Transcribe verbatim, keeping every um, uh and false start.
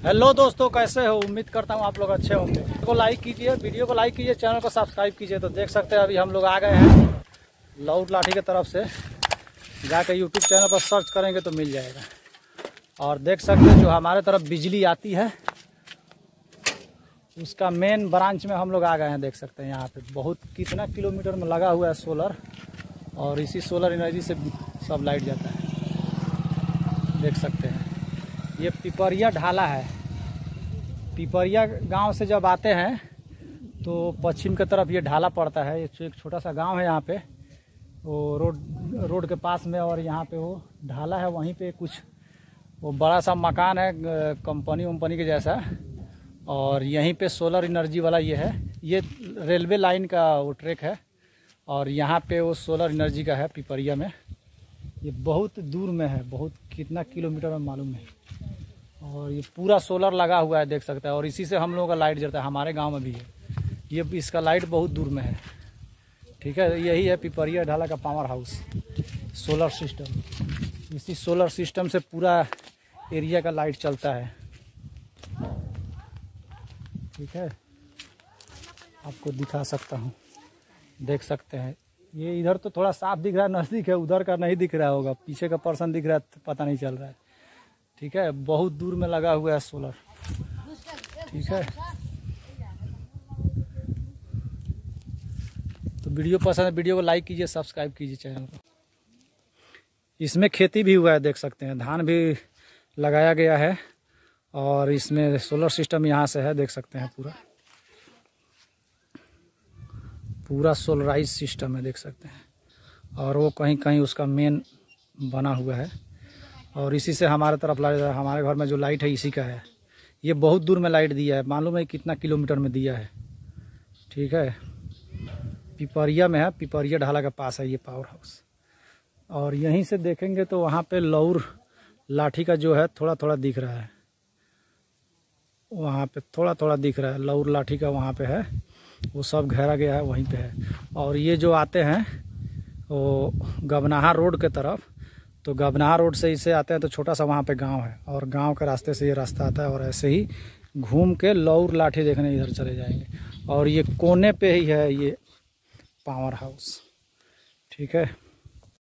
Hello दोस्तों, कैसे हो? उम्मीद करता हूँ आप लोग अच्छे होंगे। वीडियो को लाइक कीजिए, वीडियो को लाइक कीजिए, चैनल को सब्सक्राइब कीजिए। तो देख सकते हैं अभी हम लोग आ गए हैं लौर लाठी की तरफ से। जाके यूट्यूब चैनल पर सर्च करेंगे तो मिल जाएगा। और देख सकते हैं जो हमारे तरफ बिजली आती है उसका मेन ब्रांच में हम लोग आ गए हैं। देख सकते हैं यहाँ पे बहुत कितना किलोमीटर में लगा हुआ है सोलर, और इसी सोलर एनर्जी से सब लाइट जाता है। देख सकते हैं ये पिपरिया ढाला है। पिपरिया गांव से जब आते हैं तो पश्चिम की तरफ ये ढाला पड़ता है। ये एक छोटा सा गांव है यहाँ पे, वो रोड रोड के पास में, और यहाँ पे वो ढाला है। वहीं पे कुछ वो बड़ा सा मकान है कंपनी वम्पनी के जैसा, और यहीं पे सोलर एनर्जी वाला ये है। ये रेलवे लाइन का वो ट्रैक है, और यहाँ पे वो सोलर एनर्जी का है पिपरिया में। ये बहुत दूर में है, बहुत कितना किलोमीटर में मालूम है। और ये पूरा सोलर लगा हुआ है, देख सकते हैं। और इसी से हम लोगों का लाइट जलता है। हमारे गांव में भी है ये, इसका लाइट बहुत दूर में है। ठीक है, यही है पिपरिया ढाला का पावर हाउस सोलर सिस्टम। इसी सोलर सिस्टम से पूरा एरिया का लाइट चलता है। ठीक है, आपको दिखा सकता हूँ, देख सकते हैं। ये इधर तो थोड़ा साफ दिख रहा है, नज़दीक है। उधर का नहीं दिख रहा होगा, पीछे का पर्सन दिख रहा है, पता नहीं चल रहा है। ठीक है, बहुत दूर में लगा हुआ है सोलर। ठीक है, तो वीडियो पसंद है वीडियो को लाइक कीजिए, सब्सक्राइब कीजिए चैनल को। इसमें खेती भी हुआ है, देख सकते हैं। धान भी लगाया गया है, और इसमें सोलर सिस्टम यहाँ से है, देख सकते हैं। पूरा पूरा सोलराइज सिस्टम है, देख सकते हैं। और वो कहीं कहीं उसका मेन बना हुआ है, और इसी से हमारे तरफ लाइट, हमारे घर में जो लाइट है इसी का है। ये बहुत दूर में लाइट दिया है, मालूम है कितना किलोमीटर में दिया है। ठीक है, पिपरिया में है, पिपरिया ढाला के पास है ये पावर हाउस। और यहीं से देखेंगे तो वहाँ पे लौर लाठी का जो है थोड़ा थोड़ा दिख रहा है। वहाँ पे थोड़ा थोड़ा दिख रहा है, लौर लाठी का वहाँ पे है। वो सब घेरा गया है, वहीं पे है। और ये जो आते हैं वो गबनाहा रोड के तरफ, तो गबनाहा रोड से इसे आते हैं तो छोटा सा वहाँ पे गांव है, और गांव के रास्ते से ये रास्ता आता है। और ऐसे ही घूम के लौर लाठी देखने इधर चले जाएंगे। और ये कोने पे ही है ये पावर हाउस। ठीक है।